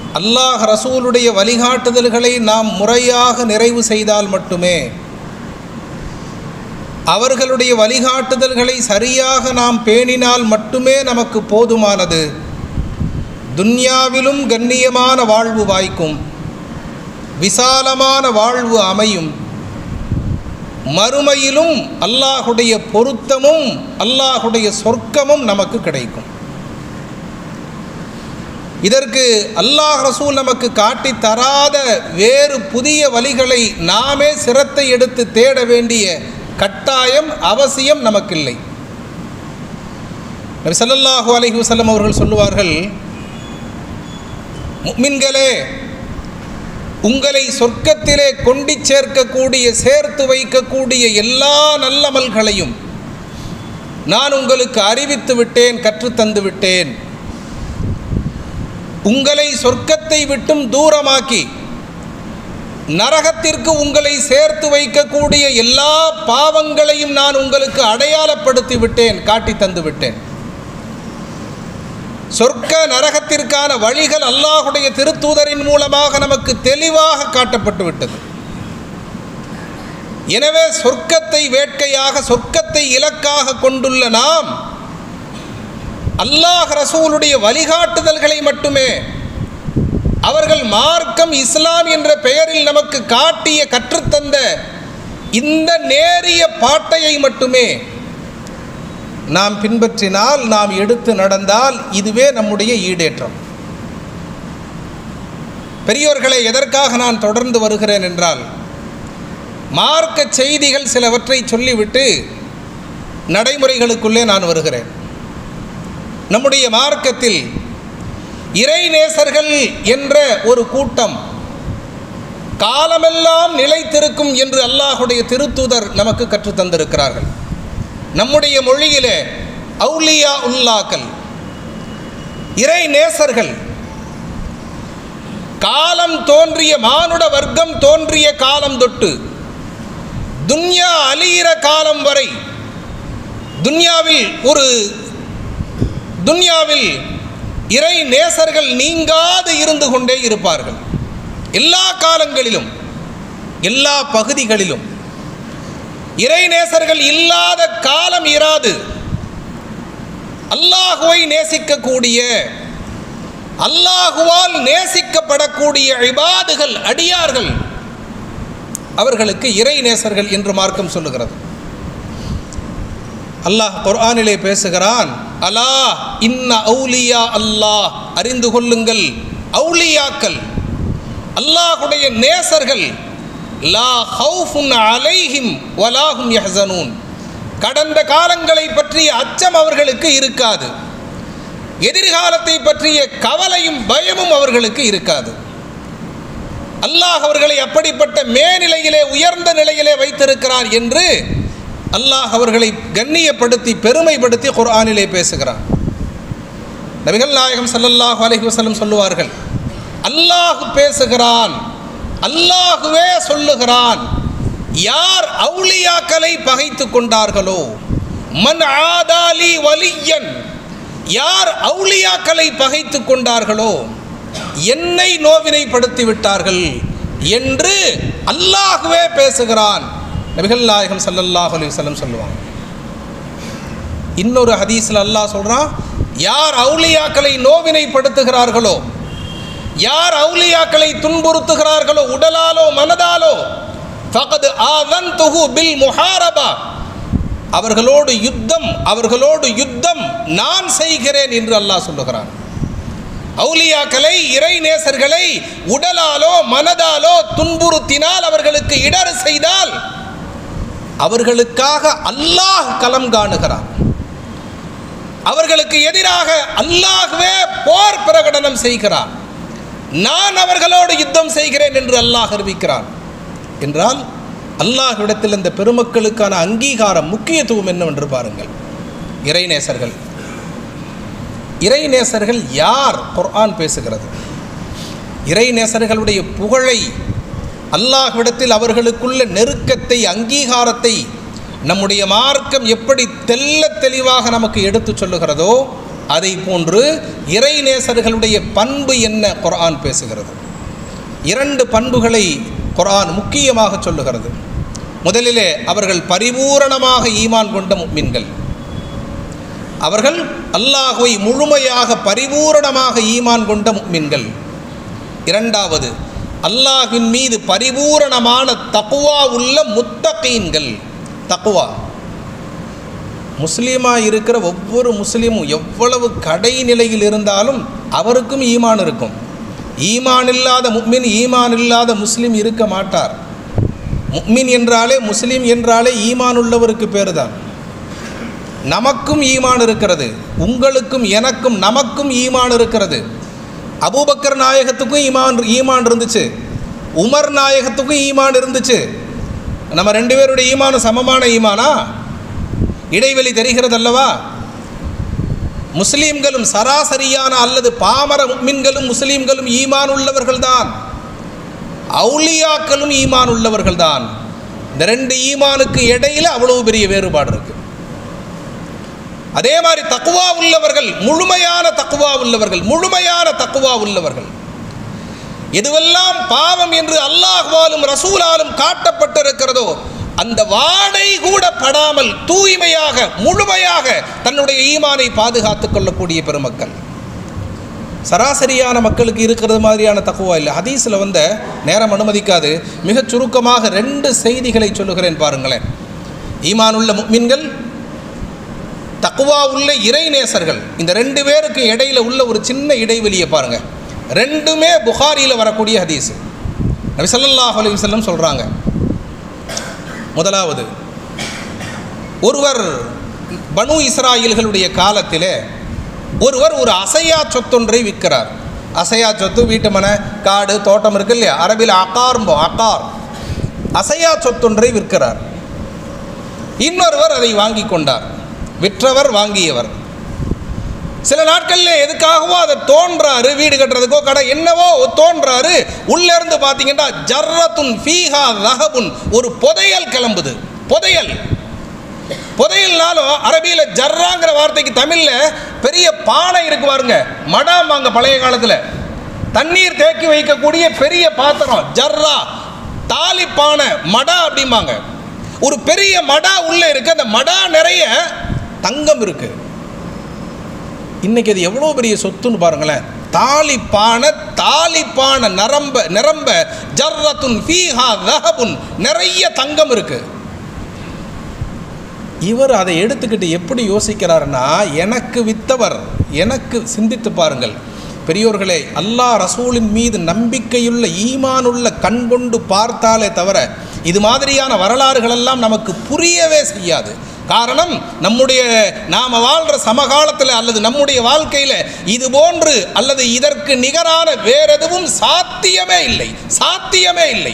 அல்லாஹ் ரசூலுடைய வழிகாட்டுதல்களை நாம் முறையாக நிறைவு செய்தால் மட்டுமே, அவர்களுடைய வழிகாட்டுதல்களை சரியாக நாம் பேணினால் மட்டுமே நமக்கு போதுமானது. துன்யாவிலும் கண்ணியமான வாழ்வு வாய்க்கும், விசாலமான வாழ்வு அமையும், மறுமையிலும் அல்லாஹுடைய பொருத்தமும் அல்லாஹுடைய சொர்க்கமும் நமக்கு கிடைக்கும். இதற்கு அல்லாஹ் ரசூல் நமக்கு காட்டி தராத வேறு புதிய வழிகளை நாமே சிரத்தை எடுத்து தேட வேண்டிய கட்டாயம் அவசியம் நமக்கில்லை. நபி ஸல்லல்லாஹு அலைஹி வஸல்லம் அவர்கள் சொல்லுவார்கள், முஃமின்களே, உங்களை சொர்க்கத்திலே கொண்டு சேர்க்கக்கூடிய, சேர்த்து வைக்கக்கூடிய எல்லா நல்லமல்களையும் நான் உங்களுக்கு அறிவித்து விட்டேன், கற்றுத்தந்து விட்டேன். உங்களை சொர்க்கத்தை விட்டும் தூரமாக்கி நரகத்திற்கு உங்களை சேர்த்து வைக்கக்கூடிய எல்லா பாவங்களையும் நான் உங்களுக்கு அடையாளப்படுத்தி விட்டேன், காட்டி தந்து விட்டேன். சொர்க்க நரகத்திற்கான வழிகள் அல்லாஹுடைய திருத்தூதரின் மூலமாக நமக்கு தெளிவாக காட்டப்பட்டு விட்டது. எனவே சொர்க்கத்தை வேட்கையாக, சொர்க்கத்தை இலக்காக கொண்டுள்ள நாம் அல்லாஹ் ரசூலுடைய வழிகாட்டுதல்களை மட்டுமே, அவர்கள் மார்க்கம் இஸ்லாம் என்ற பெயரில் நமக்கு காட்டிய கற்றுத்தந்த இந்த நேரிய பாட்டையை மட்டுமே நாம் பின்பற்றினால், நாம் எடுத்து நடந்தால் இதுவே நம்முடைய ஈடேற்றம். பெரியோர்களை, எதற்காக நான் தொடர்ந்து வருகிறேன் என்றால், மார்க்க செய்திகள் சிலவற்றை சொல்லிவிட்டு நடைமுறைகளுக்குள்ளே நான் வருகிறேன். நம்முடைய மார்க்கத்தில் இறைநேசர்கள் என்ற ஒரு கூட்டம் காலமெல்லாம் நிலைத்திருக்கும் என்று அல்லாஹுடைய திருத்தூதர் நமக்கு கற்றுத்தந்திருக்கிறார்கள். நம்முடைய மொழியிலே அவுலியா உல்லாக்கள், இறை நேசர்கள், காலம் தோன்றிய, மானுட வர்க்கம் தோன்றிய காலம் தொட்டு துன்யா அழியிற காலம் வரை துன்யாவில் இறை நேசர்கள் நீங்காது இருந்து கொண்டே இருப்பார்கள். எல்லா காலங்களிலும், எல்லா பகுதிகளிலும் இறை நேசர்கள் இல்லாத காலம் இராது. அல்லாஹுவை நேசிக்கக்கூடிய, அல்லாஹுவால் நேசிக்கப்படக்கூடிய இபாதுகள், அடியார்கள், அவர்களுக்கு இறை நேசர்கள் என்று மார்க்கம் சொல்லுகிறது. அல்லாஹ் குர்ஆனிலே பேசுகிறான், அலா இன்ன அவுலியா அல்லாஹ், அறிந்து கொள்ளுங்கள், அவுலியாக்கள், அல்லாஹுடைய நேசர்கள், லா ஹவுஃபுன் அலைஹிம் வலா ஹும் யஹ்ஸனூன், கடந்த காலங்களை பற்றிய அச்சம் அவர்களுக்கு இருக்காது, எதிர்காலத்தை பற்றிய கவலையும் பயமும் அவர்களுக்கு இருக்காது. அல்லாஹ் அவர்களை அப்படிப்பட்ட மேநிலையிலே, உயர்ந்த நிலையிலே வைத்திருக்கிறார் என்று அல்லாஹ் அவர்களை கண்ணியப்படுத்தி பெருமைப்படுத்தி குர்ஆனிலே பேசுகிறான். நபிகள் நாயகம் ஸல்லல்லாஹு அலைஹி வஸல்லம் சொல்லுவார்கள், அல்லாஹ் பேசுகிறான், அல்லாஹுவே சொல்லுகிறான், யார் அவுலியாக்களை பகைத்து கொண்டார்களோ, மன் ஆதாலி வலியன், யார் அவுலியாக்களை பகைத்து கொண்டார்களோ என்னை நோவினைப்படுத்தி விட்டார்கள் என்று அல்லாஹுவே பேசுகிறான். நபிகள் நாயகம் ஸல்லல்லாஹு அலைஹி வஸல்லம் சொல்லுவாங்க. இன்னொரு ஹதீஸில் அல்லாஹ் சொல்றான், யார் அவுலியாக்களை நோவினைப்படுத்துகிறார்களோ, யார் அவுலியாக்களை துன்புறுத்துகிறார்களோ உடலாலோ மனதாலோ, ஃபகத் ஆதன்துஹு பில் முஹாரபா, அவர்களோடு யுத்தம் நான் செய்கிறேன் என்று அல்லாஹ் சொல்லுகிறான். அவுலியாக்களை, இறை நேசர்களை உடலாலோ மனதாலோ துன்புறுத்தினால், அவர்களுக்கு இடர் செய்தால், அவர்களுக்காக அல்லாஹ் களம் காணுகிறான். அவர்களுக்கு எதிராக அல்லாஹ்வே போர் பிரகடனம் செய்கிறான். நான் அவர்களோடு யுத்தம் செய்கிறேன் என்று அல்லாஹ் அறிவிக்கிறான். என்றால் அல்லாஹ்விடத்தில் இந்த பெருமக்களுக்கான அங்கீகாரம், முக்கியத்துவம் என்னவென்று பாருங்கள். இறைநேசர்கள் யார்? குர்ஆன் பேசுகிறது. இறைநேசர்களுடைய புகழை, அல்லாஹ்விடத்தில் அவர்களுக்குள்ள நெருக்கத்தை, அங்கீகாரத்தை நம்முடைய மார்க்கம் எப்படி தெல்ல தெளிவாக நமக்கு எடுத்து சொல்லுகிறதோ, அதை போன்று இறை நேசர்களுடைய பண்பு என்ன குர்ஆன் பேசுகிறது. 2 பண்புகளை குர்ஆன் முக்கியமாக சொல்லுகிறது. முதலிலே அவர்கள் பரிபூரணமாக ஈமான் கொண்ட முஃமின்கள். அவர்கள் அல்லாஹ்வை முழுமையாக பரிபூரணமாக ஈமான் கொண்ட முஃமின்கள். இரண்டாவது, அல்லாஹ்வின் மீது பரிபூரணமான தக்வா உள்ள முத்தகீன்கள். தக்வா, முஸ்லீமாக இருக்கிற ஒவ்வொரு முஸ்லீமும் எவ்வளவு கடைநிலையில் இருந்தாலும் அவருக்கும் ஈமான் இருக்கும். ஈமான் இல்லாத முஃமின், ஈமான் இல்லாத முஸ்லீம் இருக்க மாட்டார். முஃமின் என்றாலே, முஸ்லீம் என்றாலே ஈமான் உள்ளவருக்கு பேர் தான். நமக்கும் ஈமான் இருக்கிறது, உங்களுக்கும் எனக்கும் நமக்கும் ஈமான் இருக்கிறது. அபூபக்கர் நாயகத்துக்கும் ஈமான் இருந்துச்சு, உமர் நாயகத்துக்கும் ஈமான் இருந்துச்சு. நம்ம 2 பேருடைய ஈமானும் சமமான ஈமானா? இடைவெளி தெரிகிறது அல்லவா? முஸ்லீம்களும் சராசரியான அல்லது பாமர முஃமின்களும் முஸ்லீம்களும் ஈமான் உள்ளவர்கள் தான். அவுலியாக்களும் ஈமான் உள்ளவர்கள் தான். இந்த 2 ஈமானுக்கு இடையில் அவ்வளவு பெரிய வேறுபாடு இருக்கு. அதே மாதிரி தக்வா உள்ளவர்கள், முழுமையான தக்வா உள்ளவர்கள், முழுமையான தக்வா உள்ளவர்கள். எதுவெல்லாம் பாவம் என்று அல்லாஹ்வாலும் ரசூலாலும் காட்டப்பட்டிருக்கிறதோ அந்த வாடை கூட படாமல் தூய்மையாக முழுமையாக தன்னுடைய ஈமானை பாதுகாத்துக் கொள்ளக்கூடிய பெருமக்கள். சராசரியான மக்களுக்கு இருக்கிறது மாதிரியான தக்வா இல்லை. ஹதீஸில் வந்த நேரம் அனுமதிக்காது, மிகச் சுருக்கமாக 2 செய்திகளை சொல்லுகிறேன் பாருங்களேன். ஈமான் உள்ள முஃமின்கள், தக்வா உள்ள இறைநேசர்கள், இந்த 2 பேருக்கு இடையில உள்ள ஒரு சின்ன இடைவெளியை பாருங்க. 2மே புகாரியில் வரக்கூடிய ஹதீஸ். நபி ஸல்லல்லாஹு அலைஹி வஸல்லம் சொல்றாங்க, முதலாவது, ஒருவர் பனு இஸ்ராயல்களுடைய காலத்திலே ஒருவர் ஒரு அசையா சொத்தொன்றை விற்கிறார். அசையா சொத்து வீட்டு மனை, காடு, தோட்டம் இருக்கு இல்லையா, அரபில் அகார்ம்போம், அகார், அசையா சொத்தொன்றை விற்கிறார். இன்னொருவர் அதை வாங்கி கொண்டார். விற்றவர் வாங்கியவர். சில நாட்களில் எதுக்காகவோ அதை தோன்றாரு, வீடு கட்டுறதுக்கோ கடை என்னவோ தோன்றாரு. உள்ள இருந்து பார்த்தீங்கன்னா ஜர்ரத்துன் ஃபீஹா ரஹபுன், ஒரு புதையல் கிளம்புது. புதையல், புதையல்னாலும் அரபியில் ஜர்ராங்கிற வார்த்தைக்கு தமிழில் பெரிய பானை இருக்கு பாருங்க, மடாம்பாங்க பழைய காலத்தில். தண்ணீர் தேக்கி வைக்கக்கூடிய பெரிய பாத்திரம் ஜர்ரா, தாலி பானை, மடா அப்படிம்பாங்க. ஒரு பெரிய மடா உள்ள இருக்கு. அந்த மடா நிறைய தங்கம் இருக்கு. இன்னைக்கு அது எவ்வளோ பெரிய சொத்துன்னு பாருங்களேன். தாலிப்பான நிரம்ப ஜர்ரத்துன் ஃபீஹா ரஹபுன், நிறைய தங்கம் இருக்கு. இவர் அதை எடுத்துக்கிட்டு எப்படி யோசிக்கிறாருன்னா, எனக்கு வித்தவர், எனக்கு சிந்தித்து பாருங்கள் பெரியோர்களே, அல்லாஹ் ரசூலின் மீது நம்பிக்கையுள்ள ஈமானுள்ள கண்கொண்டு பார்த்தாலே தவிர இது மாதிரியான வரலாறுகள் எல்லாம் நமக்கு புரியவே செய்யாது. காரணம், நாம் வாழ்கிற சமகாலத்தில் அல்லது நம்முடைய வாழ்க்கையில் இது போன்று அல்லது இதற்கு நிகரான வேற எதுவும் சாத்தியமே இல்லை, சாத்தியமே இல்லை.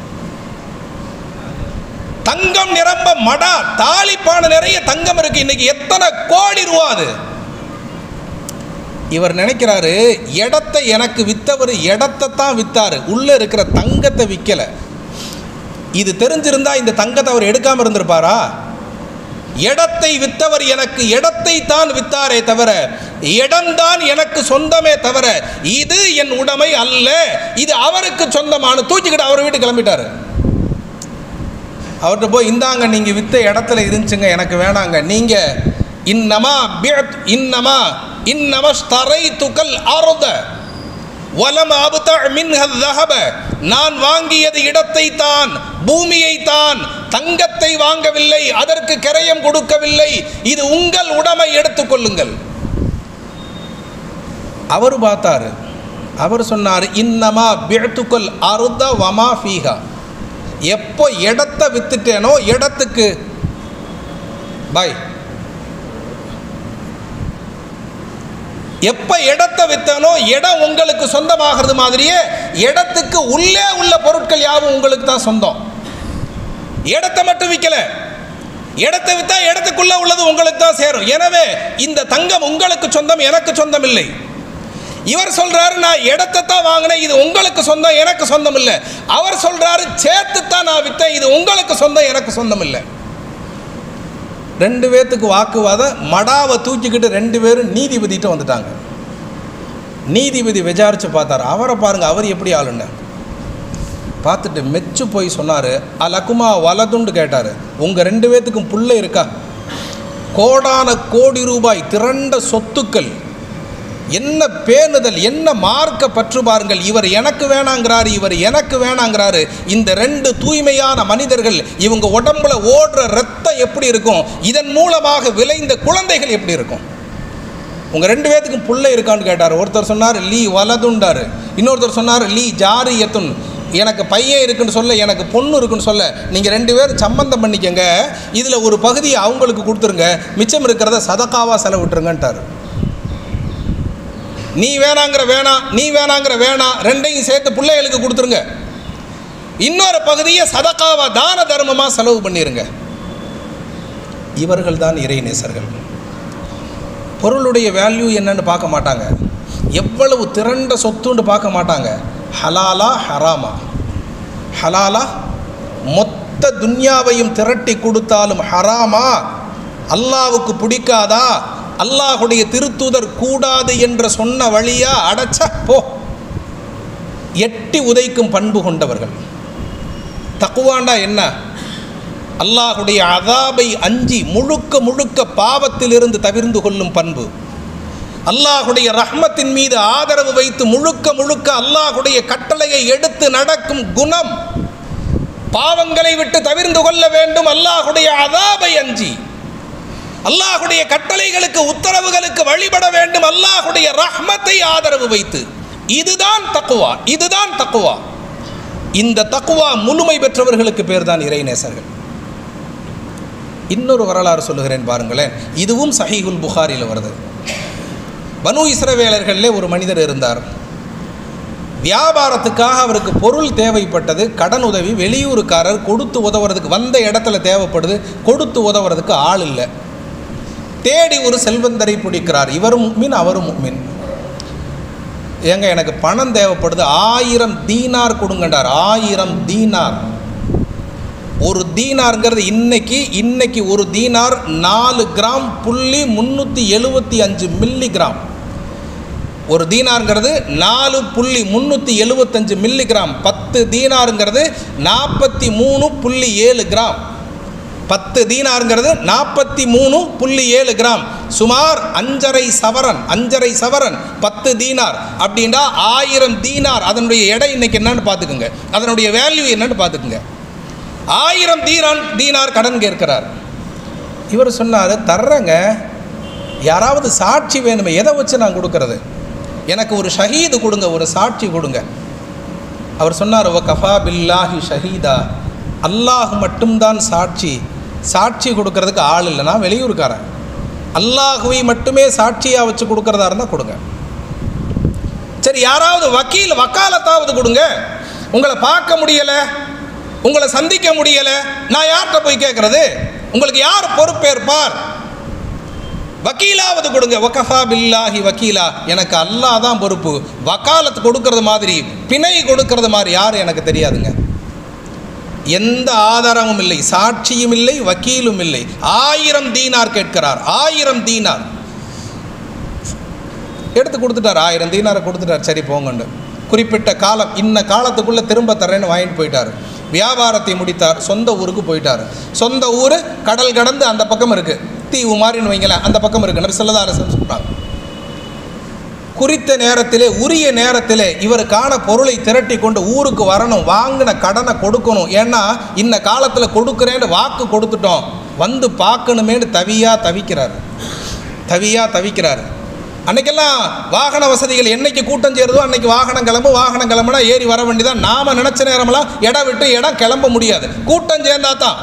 தங்கம் நிரம்ப மடா, தாலிப்பான நிறைய தங்கம் இருக்கு. இன்னைக்கு எத்தனை கோடி ரூபா அது. இவர் நினைக்கிறாரு, இடத்தை எனக்கு வித்தவர் இடத்தை தான் வித்தாரு, உள்ள இருக்கிற தங்கத்தை விற்கல. இது தெரிஞ்சிருந்தா இந்த தங்கத்தை அவர் எடுக்காம இருந்திருப்பாரா? இடத்தை வித்தவர் எனக்கு இடத்தை தான் வித்தாரே தவிர, இடம்தான் எனக்கு சொந்தமே தவிர இது என் உடைமை அல்ல, இது அவருக்கு சொந்தமான, தூக்கிக்கிட்டு அவர் வீட்டுக்கு கிளம்பிட்டாரு. அவர்கிட்ட போய், இந்தாங்க நீங்க வித்த இடத்துல இருந்துச்சுங்க, எனக்கு வேணாங்க, நீங்க நான் வாங்கியது இடத்தை தான், பூமியை தான், தங்கத்தை வாங்கவில்லை, அதற்கு கிரயம் கொடுக்கவில்லை, இது உங்கள் உடைமை, எடுத்துக்கொள்ளுங்கள். அவர் பார்த்தாரு, அவர் சொன்னார், இன்னமா பிஅத்துக்கல் அர்த வமா ஃபீஹா, எப்போ இடத்தை வித்துட்டேனோ இடத்துக்கு பாய், எப்ப இடத்தை வித்தனோ இடம் உங்களுக்கு சொந்தமாகிறது மாதிரியே இடத்துக்கு உள்ளே உள்ள பொருட்கள் யாவும் உங்களுக்கு தான் சொந்தம். இடத்தை மட்டும் விற்கல, இடத்தை வித்தா இடத்துக்குள்ள உள்ளது உங்களுக்கு தான் சேரும். எனவே இந்த தங்கம் உங்களுக்கு சொந்தம், எனக்கு சொந்தம் இல்லை. இவர் சொல்றாரு, நான் இடத்தை தான் வாங்கினேன், இது உங்களுக்கு சொந்தம், எனக்கு சொந்தம் இல்லை. அவர் சொல்றாரு, சேர்த்து தான் நான் வித்தேன், இது உங்களுக்கு சொந்தம், எனக்கு சொந்தம் இல்லை. 2 பேர்த்துக்கு வாக்குவாதம். மடாவை தூக்கிக்கிட்டு 2 பேரும் நீதிபதிகிட்ட வந்துட்டாங்க. நீதிபதி விசாரித்து பார்த்தார். அவரை பாருங்கள், அவர் எப்படி ஆளுன்னு பார்த்துட்டு மெச்சு போய் சொன்னார். அலக்குமா வலதுண்டு கேட்டார். உங்கள் 2 பேர்த்துக்கும் புள்ளை இருக்கா? கோடான கோடி ரூபாய் திரண்ட சொத்துக்கள், என்ன பேணுதல், என்ன மார்க்க பற்று பாருங்கள். இவர் எனக்கு வேணாங்கிறாரு, இவர் எனக்கு வேணாங்கிறாரு. இந்த 2 தூய்மையான மனிதர்கள், இவங்க உடம்புல ஓடுற ரத்தம் எப்படி இருக்கும், இதன் மூலமாக விளைந்த குழந்தைகள் எப்படி இருக்கும்? உங்கள் 2 பேர்த்துக்கும் புள்ளை இருக்கான்னு கேட்டார். ஒருத்தர் சொன்னார் லீ வலதுண்டார். இன்னொருத்தர் சொன்னார் லீ ஜாரி எத்துன், எனக்கு பையன் இருக்குன்னு சொல்ல, எனக்கு பொண்ணு இருக்குன்னு சொல்ல. நீங்கள் 2 பேரும் சம்பந்தம் பண்ணிக்கங்க, இதில் ஒரு பகுதியை அவங்களுக்கு கொடுத்துருங்க, மிச்சம் இருக்கிறத சதக்காவாக செலவிட்டுருங்கன்ட்டார். நீ வேணாங்கிற வேணாம், நீ வேணாங்கிற வேணாம், 2ஐயும் சேர்த்து பிள்ளைகளுக்கு கொடுத்துருங்க. இன்னொரு பகுதியை சதக்காவா தான தர்மமாக செலவு பண்ணிடுங்க. இவர்கள் தான் இறைநேசர்கள். பொருளுடைய வேல்யூ என்னன்னு பார்க்க மாட்டாங்க, எவ்வளவு திரண்ட சொத்துன்னு பார்க்க மாட்டாங்க. ஹலாலா ஹராமா, ஹலாலா மொத்த துன்யாவையும் திரட்டி கொடுத்தாலும் ஹராமா, அல்லாவுக்கு பிடிக்காதா, அல்லாஹுடைய திருத்தூதர் கூடாது என்ற சொன்ன வழியா அடைச்ச போ, எட்டி உதைக்கும் பண்பு கொண்டவர்கள். தக்குவாண்டா என்ன? அல்லாஹுடைய அதாபை அஞ்சி முழுக்க முழுக்க பாவத்திலிருந்து தவிர்ந்து கொள்ளும் பண்பு. அல்லாஹுடைய ரஹ்மத்தின் மீது ஆதரவு வைத்து முழுக்க முழுக்க அல்லாஹுடைய கட்டளையை எடுத்து நடக்கும் குணம். பாவங்களை விட்டு தவிர்ந்து கொள்ள வேண்டும், அல்லாஹுடைய அதாபை அஞ்சி அல்லாஹுடைய கட்டளைகளுக்கு உத்தரவுகளுக்கு வழிபட வேண்டும், அல்லாஹுடைய ரஹ்மத்தை ஆதரவு வைத்து. இதுதான் தக்குவா, இதுதான் தக்குவா. இந்த தக்குவா முழுமை பெற்றவர்களுக்கு பேர் தான் இறைநேசர்கள். இன்னொரு வரலாறு சொல்லுகிறேன் பாருங்களேன், இதுவும் சஹீஹுல் புகாரியில் வருது. பனு இஸ்ரவேலர்களிலே ஒரு மனிதர் இருந்தார். வியாபாரத்துக்காக அவருக்கு பொருள் தேவைப்பட்டது, கடன் உதவி, வெளியூருக்காரர் கொடுத்து உதவுறதுக்கு வந்த இடத்துல தேவைப்படுது, கொடுத்து உதவுறதுக்கு ஆள் இல்லை. தேடி ஒரு செல்வந்தரை பிடிக்கிறார். இவரும் முக்மின், அவரும் முக்மின். ஏங்க எனக்கு பணம் தேவைப்படுது, 1000 தீனார் கொடுங்கண்டார். 1000 தீனார். ஒரு தீனாருங்கிறது இன்னைக்கு ஒரு தீனார் 4 கிராம் புள்ளி 375 மில்லிகிராம். ஒரு தீனாருங்கிறது 4.375 மில்லிகிராம். 10 தீனாருங்கிறது 43.7 கிராம். 10 தீனாருங்கிறது 43.7 கிராம். சுமார் 5.5 சவரன். 5.5 சவரன் 10 தீனார் அப்படின்னா 1000 தீனார். அதனுடைய எடை இன்னைக்கு என்னன்னு பார்த்துக்குங்க, அதனுடைய வேல்யூ என்னன்னு பார்த்துக்குங்க. 1000 தீனார் கடன் கேட்கிறார். இவர் சொன்னார், தர்றங்க, யாராவது சாட்சி வேணுமே, எதை வச்சு நான் கொடுக்கறது? எனக்கு ஒரு ஷஹீது கொடுங்க, ஒரு சாட்சி கொடுங்க. அவர் சொன்னார், வ கஃபா பில்லாஹி ஷஹீதா, அல்லாஹ் மட்டும்தான் சாட்சி, சாட்சி கொடுக்கறதுக்கு ஆள் இல்லை, நான் வெளியூருக்காரன், அல்லாஹுவை மட்டுமே சாட்சியாக வச்சு கொடுக்கறதா இருந்தால் கொடுங்க. சரி, யாராவது வக்கீல் வக்காலத்தாவது கொடுங்க. உங்களை பார்க்க முடியலை, உங்களை சந்திக்க முடியலை, நான் யார்கிட்ட போய் கேட்குறது? உங்களுக்கு யார் பொறுப்பேற்பார்? வக்கீலாவது கொடுங்க. வகஃபா பில்லாஹி வக்கீலா, எனக்கு அல்லாஹ் தான் பொறுப்பு. வக்காலத்து கொடுக்கறது மாதிரி, பிணை கொடுக்கறது மாதிரி யார் எனக்கு தெரியாதுங்க. எந்த ஆதாரமும் இல்லை, சாட்சியும் இல்லை, வக்கீலும் இல்லை. 1000 தீனார் கேட்கிறார். 1000 தீனார் எடுத்து கொடுத்துட்டார். 1000 தீனாரை கொடுத்துட்டார். சரி போங்கண்டு குறிப்பிட்ட காலம், இன்ன காலத்துக்குள்ளே திரும்ப தர்றேன்னு வாங்கிட்டு போயிட்டார். வியாபாரத்தை முடித்தார். சொந்த ஊருக்கு போயிட்டார். சொந்த ஊர் கடல் கடந்து அந்த பக்கம் இருக்குது, தீவு மாதிரின்னு வைங்களேன், அந்த பக்கம் இருக்குது. நபி ஸல்லல்லாஹு அலைஹி வஸல்லம் சொல்கிறாங்க, குறித்த நேரத்திலே உரிய நேரத்திலே இவருக்கான பொருளை திரட்டி கொண்டு ஊருக்கு வரணும், வாங்கின கடனை கொடுக்கணும். ஏன்னா இன்ன காலத்தில் கொடுக்குறேன்னு வாக்கு கொடுத்துட்டோம், வந்து பார்க்கணுமேனு தவிக்கிறார். அன்றைக்கெல்லாம் வாகன வசதிகள் என்னைக்கு கூட்டம் சேருதோ அன்றைக்கி வாகனம் கிளம்புனா ஏறி வர வேண்டியதான். நாம் நினச்ச நேரமெல்லாம் இடம் விட்டு இடம் கிளம்ப முடியாது, கூட்டம் சேர்ந்தா தான்.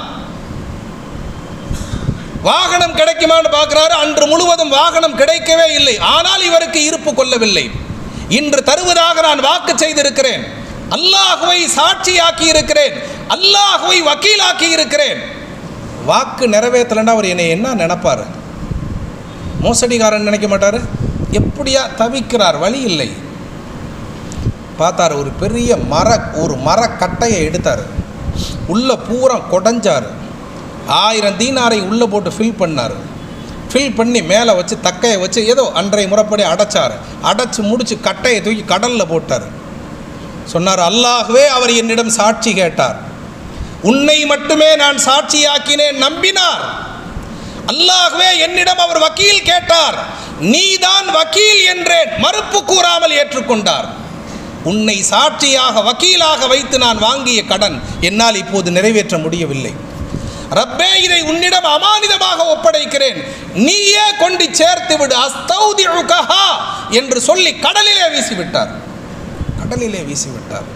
வாகனம் கிடைக்குமான்னு பார்க்குறாரு. அன்று முழுவதும் வாகனம் கிடைக்கவே இல்லை. ஆனால் இவருக்கு இருப்பு கொள்ளவில்லை. இன்று தருவதாக நான் வாக்கு செய்திருக்கிறேன், அல்லாஹுவை சாட்சியாக்கி இருக்கிறேன், அல்லாஹுவை வக்கீலாக்கி இருக்கிறேன். வாக்கு நிறைவேற்றலைன்னா அவர் என்னை என்ன நினைப்பார்? மோசடிக்காரன் நினைக்க மாட்டார்? எப்படியா தவிக்கிறார், வழி இல்லை. பார்த்தார், ஒரு பெரிய ஒரு மரக்கட்டையை எடுத்தார், உள்ள பூரா கொடைஞ்சார். 1000 தீனாரை உள்ளே போட்டு ஃபில் பண்ணார். ஃபில் பண்ணி மேலே வச்சு தக்கையை வச்சு ஏதோ அன்றைய முறைப்படி அடைச்சார். அடைச்சி முடித்து கட்டையை தூக்கி கடலில் போட்டார். சொன்னார், அல்லாஹ்வே அவர் என்னிடம் சாட்சி கேட்டார், உன்னை மட்டுமே நான் சாட்சியாக்கினேன், நம்பினார். அல்லாஹ்வே என்னிடம் அவர் வக்கீல் கேட்டார், நீதான் வக்கீல் என்றேன், மறுப்பு கூறாமல் ஏற்றுக்கொண்டார். உன்னை சாட்சியாக வக்கீலாக வைத்து நான் வாங்கிய கடன் என்னால் இப்போது நிறைவேற்ற முடியவில்லை. ரப்பே, இதை உன்னிடம் அமானிதமாக ஒப்படைக்கிறேன், நீயே கொண்டு சேர்த்து விடு, அஸ்தௌதிஉகஹா என்று சொல்லி கடலிலே வீசிவிட்டார். கடலிலே வீசிவிட்டார்.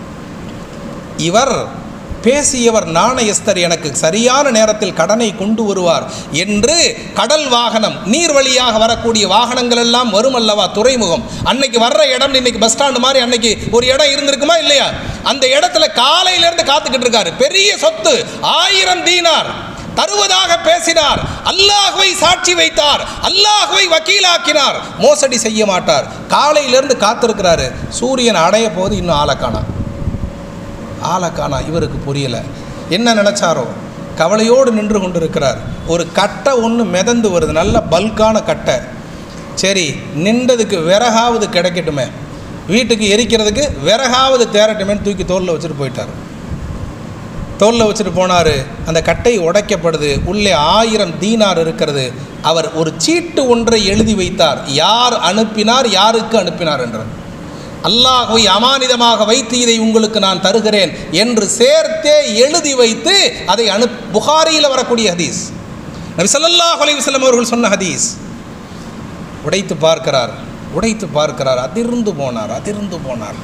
இவர் பேசியவர் நாணயஸ்தர், எனக்கு சரியான நேரத்தில் கடனை கொண்டு வருவார் என்று கடல் வாகனம், நீர் வழியாக வரக்கூடிய வாகனங்கள் எல்லாம் வரும் அல்லவா, துறைமுகம். அன்னைக்கு வர்ற இடம் இன்னைக்கு பஸ் ஸ்டாண்டு மாதிரி அன்னைக்கு ஒரு இடம் இருந்திருக்குமா இல்லையா? அந்த இடத்துல காலையிலேருந்து காத்துக்கிட்டு இருக்காரு. பெரிய சொத்து 1000 தீனார் தருவதாக பேசினார். அல்லாஹ்வை சாட்சி வைத்தார், அல்லாஹ்வை வக்கீலாக்கினார், மோசடி செய்ய மாட்டார். காலையிலேருந்து காத்திருக்கிறாரு. சூரியன் அடைய போது இன்னும் ஆளக்கானா. இவருக்கு புரியலை, என்ன நினச்சாரோ. கவலையோடு நின்று கொண்டிருக்கிறார். ஒரு கட்டை ஒன்று மிதந்து வருது, நல்ல பல்கான கட்டை. சரி, நின்றதுக்கு விறகாவது கிடைக்கட்டுமே, வீட்டுக்கு எரிக்கிறதுக்கு விறகாவது தேரட்டுமேன்னு தூக்கி தோளில் வச்சுட்டு போயிட்டார். தோளில் வச்சுட்டு போனார். அந்த கட்டை உடைக்கப்படுது, உள்ளே 1000 தீனார் இருக்கிறது. அவர் ஒரு சீட்டு ஒன்றை எழுதி வைத்தார், யார் அனுப்பினார், யாருக்கு அனுப்பினார் என்று. அல்லாஹ்வை அமானிதமாக வைத்து இதை உங்களுக்கு நான் தருகிறேன் என்று சேர்த்தே எழுதி வைத்து அதை புகாரியில் வரக்கூடிய ஹதீஸ், நபி ஸல்லல்லாஹு அலைஹி வஸல்லம் அவர்கள் சொன்ன ஹதீஸ். உடைத்து பார்க்கிறார், அதிர்ந்து போனார்.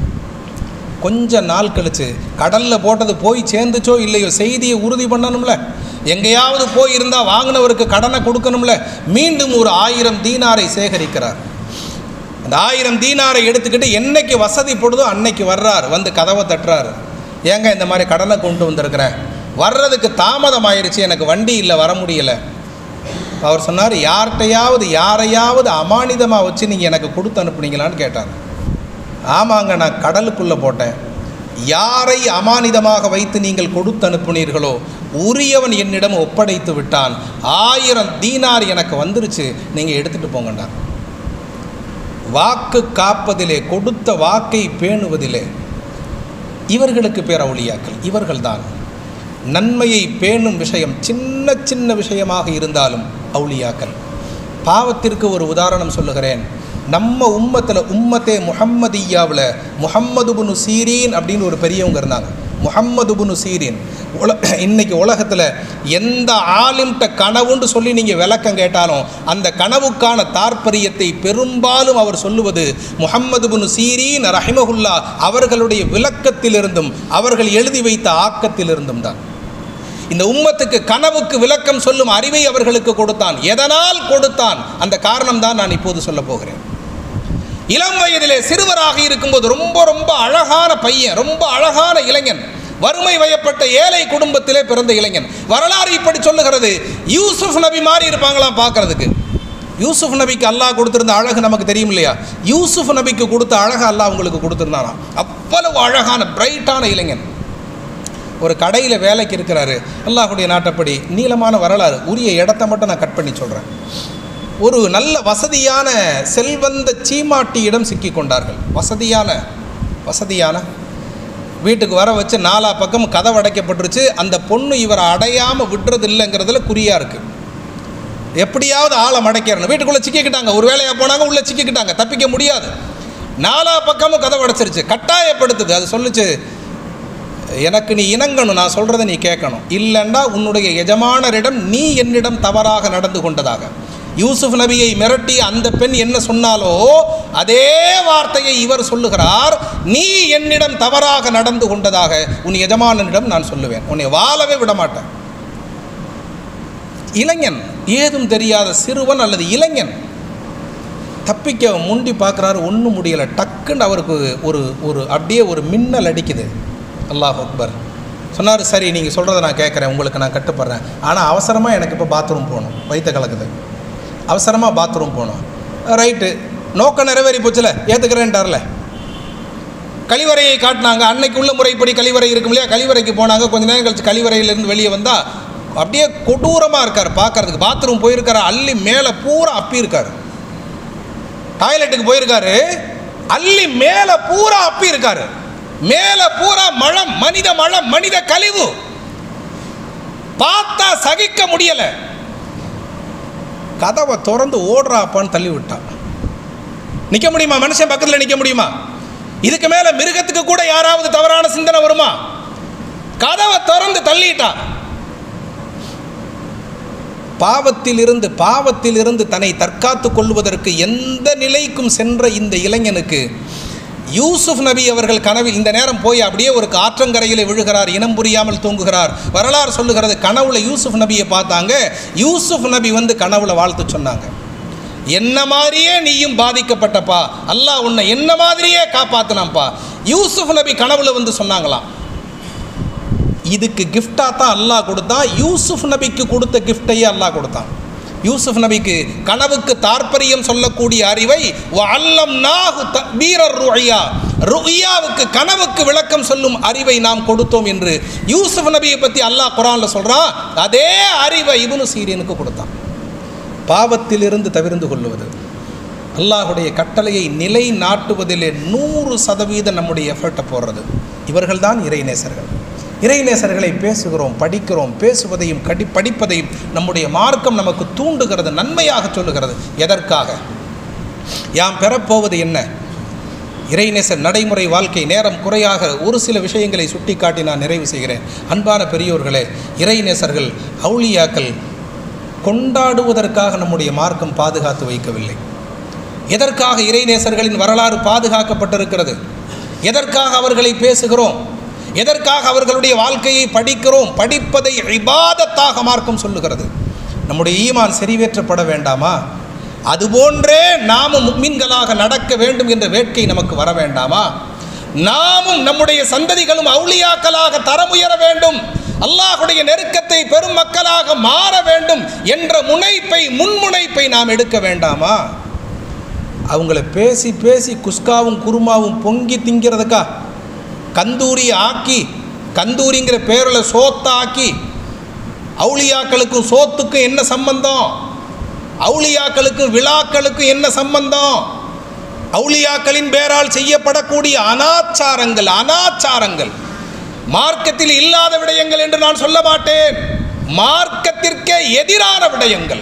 கொஞ்ச நாள் கழிச்சு கடலில் போட்டது போய் சேர்ந்துச்சோ இல்லையோ, செய்தியை உறுதி பண்ணணும்ல, எங்கேயாவது போயிருந்தால் வாங்கினவருக்கு கடனை கொடுக்கணும்ல. மீண்டும் ஒரு 1000 தீனாரை சேகரிக்கிறார். அந்த 1000 தீனாரை எடுத்துக்கிட்டு என்னைக்கு வசதிப்படுதோ அன்னைக்கு வர்றார். வந்து கதவை தட்டுறார், ஏங்க இந்த மாதிரி கடனை கொண்டு வந்திருக்கிறேன், வர்றதுக்கு தாமதம் ஆயிடுச்சு, எனக்கு வண்டி இல்லை, வர முடியலை. அவர் சொன்னார், யாரையாவது அமானிதமாக வச்சு நீங்கள் எனக்கு கொடுத்து அனுப்புனீங்களான்னு கேட்டார். ஆமாங்க, நான் கடலுக்குள்ளே போட்டேன். யாரை அமானிதமாக வைத்து நீங்கள் கொடுத்து அனுப்புனீர்களோ உரியவன் என்னிடம் ஒப்படைத்து விட்டான், 1000 தீனார் எனக்கு வந்துருச்சு, நீங்கள் எடுத்துகிட்டு போங்கண்டார். வாக்கு காப்பதிலே, கொடுத்த வாக்கை பேணுவதிலே இவர்களுக்கு பேர் அவுலியாக்கள். இவர்கள்தான் நன்மையை பேணும் விஷயம் சின்ன விஷயமாக இருந்தாலும் அவுலியாக்கள். பாவத்திற்கு ஒரு உதாரணம் சொல்லுகிறேன். நம்ம உம்மத்தே முஹம்மதியாவில் முஹம்மது இப்னு சீரீன் அப்படின்னு ஒரு பெரியவங்க இருந்தாங்க. முஹம்மது இப்னு சீரீன். இன்னைக்கு உலகத்தில் எந்த ஆலிம்கிட்ட கனவுன்னு சொல்லி நீங்கள் விளக்கம் கேட்டாலும் அந்த கனவுக்கான தாற்பரியத்தை பெரும்பாலும் அவர் சொல்லுவது முஹம்மது இப்னு சீரீன் ரஹிமஹுல்லா அவர்களுடைய விளக்கத்திலிருந்தும் அவர்கள் எழுதி வைத்த ஆக்கத்திலிருந்தும் தான். இந்த உம்மத்துக்கு கனவுக்கு விளக்கம் சொல்லும் அறிவை அவர்களுக்கு கொடுத்தான். எதனால் கொடுத்தான்? அந்த காரணம் தான் நான் இப்போது சொல்ல போகிறேன். இளம் வயதிலே சிறுவராக இருக்கும்போது ரொம்ப அழகான பையன், ரொம்ப அழகான இளைஞன், வறுமை வயப்பட்ட ஏழை குடும்பத்திலே பிறந்த இளைஞன். வரலாறு இப்படி சொல்லுகிறது, யூசுப் நபி மாதிரி இருப்பாங்களாம் பார்க்கறதுக்கு. யூசுப் நபிக்கு அல்லாஹ் கொடுத்திருந்த அழகு நமக்கு தெரியும் இல்லையா? யூசுப் நபிக்கு கொடுத்த அழகு அல்லாஹ் உங்களுக்கு கொடுத்திருந்தாராம். அவ்வளவு அழகான பிரைட்டான இளைஞன். ஒரு கடையில் வேலைக்கு இருக்கிறாரு. அல்லாஹுடைய நாட்டப்படி நீளமான வரலாறு, உரிய இடத்த மட்டும் நான் கட் பண்ணி சொல்கிறேன். ஒரு நல்ல வசதியான செல்வந்த சீமாட்டியிடம் சிக்கி கொண்டார்கள். வசதியான வீட்டுக்கு வர வச்சு 4 பக்கம் கதவு அடைக்கப்பட்டுருச்சு. அந்த பொண்ணு இவரை அடையாமல் விடுறது இல்லைங்கிறதுல குறியாக இருக்குது. எப்படியாவது ஆளை மடைக்கிறணும். வீட்டுக்குள்ளே சிக்கிக்கிட்டாங்க. ஒரு வேலையாக போனாங்க, உள்ளே சிக்கிக்கிட்டாங்க, தப்பிக்க முடியாது. 4 பக்கமும் கதவு அடைச்சிருச்சு, கட்டாயப்படுத்துது. அது சொல்லிச்சு, எனக்கு நீ இணங்கணும், நான் சொல்கிறத நீ கேட்கணும், இல்லைன்னா உன்னுடைய எஜமானரிடம் நீ என்னிடம் தவறாக நடந்து கொண்டதாக. யூசுப் நபியை மிரட்டி அந்த பெண் என்ன சொன்னாலோ அதே வார்த்தையை இவர் சொல்லுகிறார், நீ என்னிடம் தவறாக நடந்து கொண்டதாக உன் எஜமானனிடம் நான் சொல்லுவேன், உன்னை வாழவே விடமாட்டேன். இளைஞன், ஏதும் தெரியாத சிறுவன் அல்லது இளைஞன் தப்பிக்க முண்டி பார்க்குறாரு, ஒன்றும் முடியலை. டக்குன்னு அவருக்கு ஒரு அப்படியே ஒரு மின்னல் அடிக்குது. அல்லாஹ் அக்பர். சொன்னார், சரி நீங்கள் சொல்கிறத நான் கேட்குறேன், உங்களுக்கு நான் கட்டுப்படுறேன், ஆனால் அவசரமாக எனக்கு இப்போ பாத்ரூம் போகணும், வயிற்ற கலக்குது, அவசரமாக பாத்ரூம் போகணும். ரைட்டு, நோக்கம் நிறைவேறி போச்சுல, ஏற்றுக்கிறேன்ட்டார்ல. கழிவறையை காட்டினாங்க. அன்னைக்கு உள்ள முறைப்படி கழிவறை இருக்கும் இல்லையா? கழிவறைக்கு போனாங்க. கொஞ்ச நேரம் கழிச்சு கழிவறையிலேருந்து வெளியே வந்தால் அப்படியே கொடூரமாக இருக்கார் பார்க்கறதுக்கு. பாத்ரூம் போயிருக்காரு, அள்ளி மேலே பூரா அப்பி இருக்காரு. டாய்லெட்டுக்கு போயிருக்காரு, அள்ளி மேலே பூரா அப்பி இருக்காரு. மேலே பூரா மலம், மனித கழிவு. பார்த்தா சகிக்க முடியல. கதவை திறந்து ஓடுறாப்பான்னு தள்ளி விட்டான். நிற்க முடியுமா? மனுஷன் பக்கத்தில் நிற்க முடியுமா? இதுக்கு மேலே மிருகத்துக்கு கூட யாராவது தவறான சிந்தனை வருமா? கதவை திறந்து தள்ளிட்டான். பாவத்திலிருந்து தன்னை தற்காத்து கொள்வதற்கு எந்த நிலைக்கும் சென்ற இந்த இளைஞனுக்கு யூசுப் நபி அவர்கள் கனவில் இந்த நேரம் போய் அப்படியே ஒரு ஆற்றங்கரையில் விழுகிறார், இனம் புரியாமல் தூங்குகிறார். வரலாறு சொல்லுகிறது, கனவுல யூசுப் நபியை பார்த்தாங்க. யூசுப் நபி வந்து கனவுல வாழ்த்து சொன்னாங்க, என்ன மாதிரியே நீயும் பாதிக்கப்பட்டப்பா, அல்லாஹ் உன்னை என்ன மாதிரியே காப்பாத்தினாப்பா. யூசுப் நபி கனவுல வந்து சொன்னாங்களாம். இதுக்கு கிஃப்டாக தான் அல்லாஹ் கொடுத்தான். யூசுப் நபிக்கு கொடுத்த கிஃப்டையே அல்லாஹ் கொடுத்தான். யூசுப் நபிக்கு கனவுக்கு தாற்பயம் சொல்லக்கூடிய அறிவை ருய்யாவுக்கு கனவுக்கு விளக்கம் சொல்லும் அறிவை நாம் கொடுத்தோம் என்று யூசுப் நபியை பற்றி அல்லாஹ் குர்ஆன்ல சொல்கிறான். அதே அறிவை இப்னு சீரீனுக்கு கொடுத்தான். பாவத்திலிருந்து தவிர்ந்து கொள்வது, அல்லாஹுடைய கட்டளையை நிலை நாட்டுவதிலே 100% நம்முடைய எஃபர்ட்டை போடுறது. இவர்கள்தான் இறைநேசர்கள். இறைநேசர்களை பேசுகிறோம், படிக்கிறோம். பேசுவதையும் படிப்பதையும் நம்முடைய மார்க்கம் நமக்கு தூண்டுகிறது, நன்மையாக சொல்லுகிறது. எதற்காக? யாம் பெறப்போவது என்ன? இறைநேசர் நடைமுறை வாழ்க்கை. நேரம் குறையாக ஒரு சில விஷயங்களை சுட்டிக்காட்டி நான் நிறைவு செய்கிறேன். அன்பான பெரியோர்களே, இறைநேசர்கள், அவுலியாக்கள் கொண்டாடுவதற்காக நம்முடைய மார்க்கம் பாதுகாத்து வைக்கவில்லை. எதற்காக இறைநேசர்களின் வரலாறு பாதுகாக்கப்பட்டிருக்கிறது? எதற்காக அவர்களை பேசுகிறோம்? எதற்காக அவர்களுடைய வாழ்க்கையை படிக்கிறோம்? படிப்பதை இபாதத்தாக மார்க்கம் சொல்லுகிறது. நம்முடைய ஈமான் செறிவேற்றப்பட வேண்டாமா? அதுபோன்றே நாமும் முஃமின்களாக நடக்க வேண்டும் என்ற வேட்கை நமக்கு வர வேண்டாமா? நாமும் நம்முடைய சந்ததிகளும் அவுலியாக்களாக தரமுயர வேண்டும், அல்லாஹுடைய நெருக்கத்தை பெரும் மக்களாக மாற வேண்டும் என்ற முன்முனைப்பை நாம் எடுக்க வேண்டாமா? அவங்கள பேசி பேசி குஸ்காவும் குருமாவும் பொங்கி திங்கிறதுக்கா? கந்தூரியை ஆக்கி, கந்தூரிங்கிற பேரில் சோத்தாக்கி, அவுலியாக்களுக்கும் சோத்துக்கும் என்ன சம்பந்தம்? அவுலியாக்களுக்கும் விழாக்களுக்கும் என்ன சம்பந்தம்? அவுலியாக்களின் பேரால் செய்யப்படக்கூடிய அனாச்சாரங்கள் மார்க்கத்தில் இல்லாத விடயங்கள் என்று நான் சொல்ல மாட்டேன், மார்க்கத்திற்கே எதிரான விடயங்கள்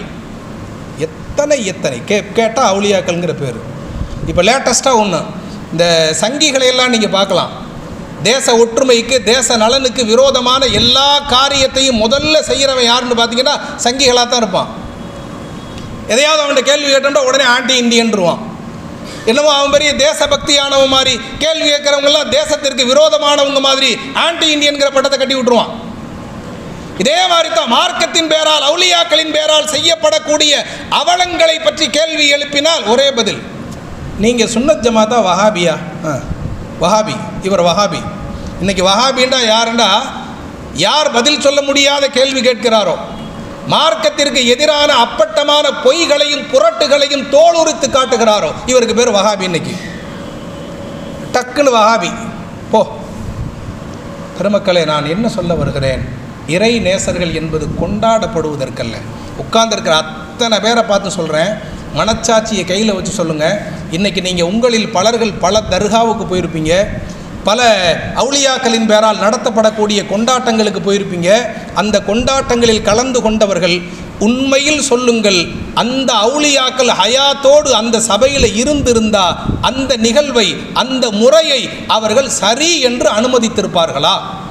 எத்தனை கேட்டால் அவுலியாக்கள்ங்கிற பேர். இப்போ லேட்டஸ்ட்டாக ஒன்று, இந்த சங்கிகளை எல்லாம் நீங்கள் பார்க்கலாம். தேச ஒற்றுமைக்கு, தேச நலனுக்கு விரோதமான எல்லா காரியத்தையும் முதல்ல செய்கிறவன் யாருன்னு பார்த்தீங்கன்னா சங்கிகளாக தான் இருப்பான். எதையாவது அவன்கிட்ட கேள்வி கேட்டோம்னா உடனே ஆன்டி இண்டியன்றுவான். என்னமோ அவன் பெரிய தேசபக்தியானவன் மாதிரி, கேள்வி கேட்குறவங்கெல்லாம் தேசத்திற்கு விரோதமானவங்க மாதிரி ஆன்டி இண்டியன்கிற பட்டத்தை கட்டி விட்டுருவான். இதே மாதிரி தான் மார்க்கத்தின் பேரால், அவுலியாக்களின் பேரால் செய்யப்படக்கூடிய அவலங்களை பற்றி கேள்வி எழுப்பினால் ஒரே பதில், நீங்கள் சுன்னத் ஜமாத்தா வஹாபியா? வஹாபி, இவர் வஹாபி. இன்னைக்கு வஹாபின்டா யாருண்டா, யார் பதில் சொல்ல முடியாத கேள்வி கேட்கிறாரோ, மார்க்கத்திற்கு எதிரான அப்பட்டமான பொய்களையும் புரட்டுகளையும் தோலுரித்து காட்டுகிறாரோ, இவருக்கு பேர் வஹாபி. இன்னைக்கு டக்குன்னு வஹாபி போ. பெருமக்களே, நான் என்ன சொல்ல வருகிறேன்? இறை நேசர்கள் என்பது கொண்டாடப்படுவதற்கல்ல. உட்கார்ந்துருக்கிற அத்தனை பேரை பார்த்து சொல்கிறேன், மனச்சாட்சியை கையில் வச்சு சொல்லுங்கள். இன்றைக்கி நீங்கள் உங்களில் பலர்கள் பல தர்காவுக்கு போயிருப்பீங்க, பல அவுலியாக்களின் பேரால் நடத்தப்படக்கூடிய கொண்டாட்டங்களுக்கு போயிருப்பீங்க. அந்த கொண்டாட்டங்களில் கலந்து கொண்டவர்கள் உண்மையில் சொல்லுங்கள், அந்த அவுலியாக்கள் ஹயாத்தோடு அந்த சபையில் இருந்திருந்தா அந்த நிகழ்வை, அந்த முறையை அவர்கள் சரி என்று அனுமதித்திருப்பார்களா?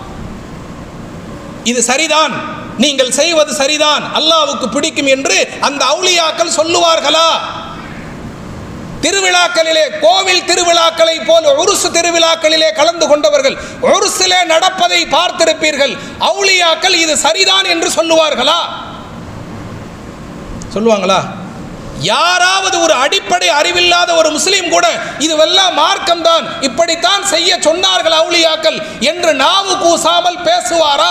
இது சரிதான், நீங்கள் செய்வது சரிதான், அல்லாஹ்வுக்கு பிடிக்கும் என்று அந்த அவுலியாக்கள் சொல்லுவார்களா? திருவிழாக்களிலே, கோவில் திருவிழாக்களை போல் உருசு திருவிழாக்களிலே கலந்து கொண்டவர்கள் உருசிலே நடப்பதை பார்த்திருப்பீர்கள். அவுலியாக்கள் இது சரிதான் என்று சொல்லுவார்களா? சொல்லுவாங்களா? யாராவது ஒரு அடிப்படை அறிவில்லாத ஒரு முஸ்லீம் கூட இதுவெல்லாம் மார்க்கம்தான், இப்படித்தான் செய்ய சொன்னார்கள் அவுலியாக்கள் என்று நாவு கூசாமல் பேசுவாரா?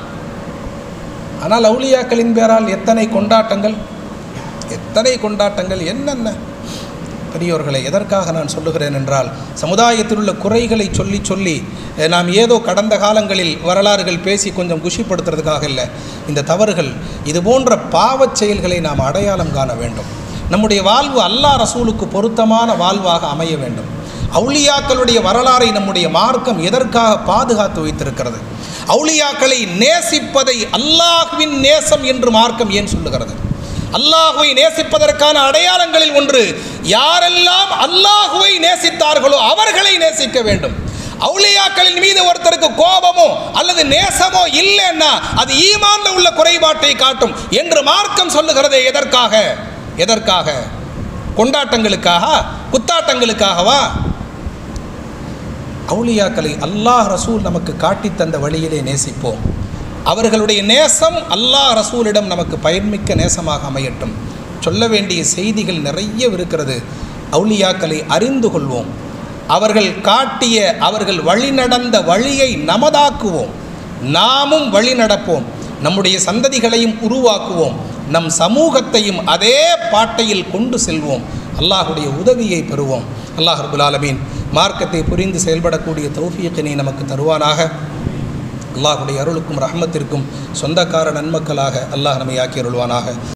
ஆனால் அவுலியாக்களின் பேரால் எத்தனை கொண்டாட்டங்கள், என்னென்ன பெரியோர்களை, எதற்காக நான் சொல்லுகிறேன் என்றால், சமுதாயத்தில் உள்ள குறைகளை சொல்லி சொல்லி நாம் ஏதோ கடந்த காலங்களில் வரலாறுகள் பேசி கொஞ்சம் குஷிப்படுத்துறதுக்காக இல்லை. இந்த தவறுகள், இது போன்ற பாவச் செயல்களை நாம் அடையாளம் காண வேண்டும். நம்முடைய வாழ்வு அல்லாஹ் ரசூலுக்கு பொருத்தமான வாழ்வாக அமைய வேண்டும். அவுலியாக்களுடைய வரலாறை நம்முடைய மார்க்கம் எதற்காக பாதுகாத்து வைத்திருக்கிறது? அவுலியாக்களை நேசிப்பதை அல்லாஹ்வின் நேசம் என்று மார்க்கம் ஏன் சொல்லுகிறது? அல்லாஹுவை நேசிப்பதற்கான அடையாளங்களில் ஒன்று, யாரெல்லாம் அல்லாஹுவை நேசித்தார்களோ அவர்களை நேசிக்க வேண்டும். அவுலியாக்களின் மீது ஒருத்தருக்கு கோபமோ அல்லது நேசமோ இல்லைன்னா அது ஈமான்ல உள்ள குறைபாட்டை காட்டும் என்று மார்க்கம் சொல்லுகிறதே. எதற்காக? கொண்டாட்டங்களுக்காக, குத்தாட்டங்களுக்காகவா? அவுலியாக்களை அல்லாஹ் ரசூல் நமக்கு காட்டி தந்த வழியிலே நேசிப்போம். அவர்களுடைய நேசம் அல்லாஹ் ரசூலிடம் நமக்கு பயன்மிக்க நேசமாக அமையட்டும். சொல்ல வேண்டிய செய்திகள் நிறைய இருக்கிறது. அவுலியாக்களை அறிந்து கொள்வோம். அவர்கள் காட்டிய, அவர்கள் வழி நடந்த வழியை நமதாக்குவோம். நாமும் வழி நடப்போம். நம்முடைய சந்ததிகளையும் உருவாக்குவோம். நம் சமூகத்தையும் அதே பாட்டையில் கொண்டு செல்வோம். அல்லாஹுடைய உதவியை பெறுவோம். அல்லாஹ் ரப்புல் ஆலமீன் மார்க்கத்தை புரிந்து செயல்படக்கூடிய தௌஃபீக்கினை நமக்கு தருவானாக. அல்லாஹுடைய அருளுக்கும் ரஹ்மத்திற்கும் சொந்தக்கார நன்மக்களாக அல்லாஹ் நம்மை ஆக்கி அருள்வானாக.